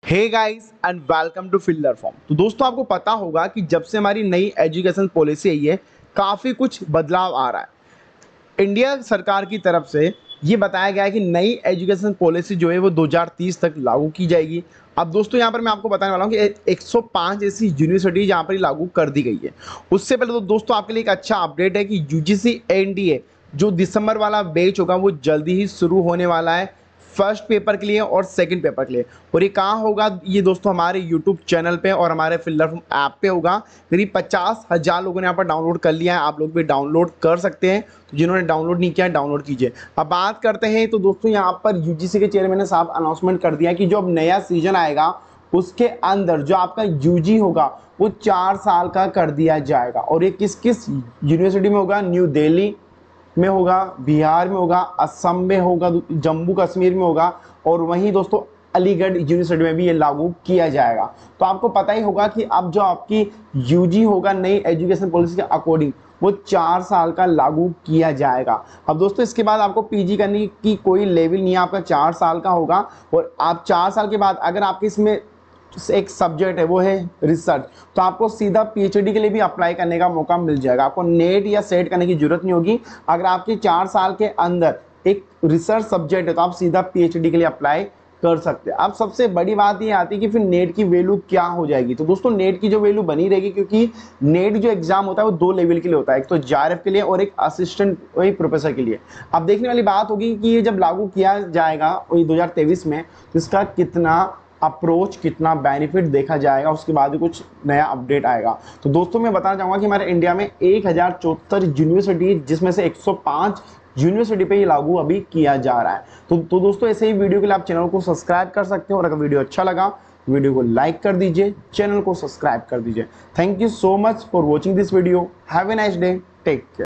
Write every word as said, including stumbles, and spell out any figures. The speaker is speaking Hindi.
Hey guys and welcome to fielder form. तो दोस्तों आपको पता होगा कि जब से हमारी नई एजुकेशन पॉलिसी आई है काफ़ी कुछ बदलाव आ रहा है। इंडिया सरकार की तरफ से ये बताया गया है कि नई एजुकेशन पॉलिसी जो है वो दो हज़ार तीस तक लागू की जाएगी। अब दोस्तों यहाँ पर मैं आपको बताने वाला हूँ कि एक सौ पाँच ऐसी यूनिवर्सिटी यहाँ पर लागू कर दी गई है। उससे पहले तो दोस्तों आपके लिए एक अच्छा अपडेट है कि यूजीसी एनडीए जो दिसंबर वाला बैच होगा वो जल्दी ही शुरू होने वाला है, फर्स्ट पेपर के लिए और सेकंड पेपर के लिए। और ये कहाँ होगा ये दोस्तों, हमारे यूट्यूब चैनल पे और हमारे फिल्डर ऐप पे होगा। करीब पचास हज़ार लोगों ने यहाँ पर डाउनलोड कर लिया है, आप लोग भी डाउनलोड कर सकते हैं। तो जिन्होंने डाउनलोड नहीं किया है डाउनलोड कीजिए। अब बात करते हैं तो दोस्तों यहाँ पर यूजीसी के चेयरमैन ने साफ अनाउंसमेंट कर दिया कि जो अब नया सीजन आएगा उसके अंदर जो आपका यूजी होगा वो चार साल का कर दिया जाएगा। और ये किस किस यूनिवर्सिटी में होगा? न्यू दिल्ली में होगा, बिहार में होगा, असम में होगा, जम्मू कश्मीर में होगा और वहीं दोस्तों अलीगढ़ यूनिवर्सिटी में भी ये लागू किया जाएगा। तो आपको पता ही होगा कि अब जो आपकी यूजी होगा नई एजुकेशन पॉलिसी के अकॉर्डिंग वो चार साल का लागू किया जाएगा। अब दोस्तों इसके बाद आपको पीजी करने की कोई लेवल नहीं है, आपका चार साल का होगा। और आप चार साल के बाद अगर आपके इसमें एक सब्जेक्ट है वो है रिसर्च, तो आपको सीधा पीएचडी के लिए भी अप्लाई करने का मौका मिल जाएगा। आपको नेट या सेट करने की जरूरत नहीं होगी। अगर आपके चार साल के अंदर एक रिसर्च सब्जेक्ट है तो आप सीधा पीएचडी के लिए अप्लाई कर सकते हैं। अब सबसे बड़ी बात ये आती है कि फिर नेट की वैल्यू क्या हो जाएगी। तो दोस्तों नेट की जो वैल्यू बनी रहेगी, क्योंकि नेट जो एग्जाम होता है वो दो लेवल के लिए होता है, एक तो जेआरएफ के लिए और एक असिस्टेंट वही प्रोफेसर के लिए। अब देखने वाली बात होगी कि ये जब लागू किया जाएगा वही दो हजार तेईस में तो इसका कितना अप्रोच, कितना बेनिफिट देखा जाएगा, उसके बाद ही कुछ नया अपडेट आएगा। तो दोस्तों मैं बताना चाहूँगा कि हमारे इंडिया में एक हज़ार चौहत्तर यूनिवर्सिटी, जिसमें से एक सौ पाँच यूनिवर्सिटी पे ये लागू अभी किया जा रहा है। तो, तो दोस्तों ऐसे ही वीडियो के लिए आप चैनल को सब्सक्राइब कर सकते हो और अगर वीडियो अच्छा लगा वीडियो को लाइक कर दीजिए, चैनल को सब्सक्राइब कर दीजिए। Thank you so much for watching this video. Have a nice day, take care.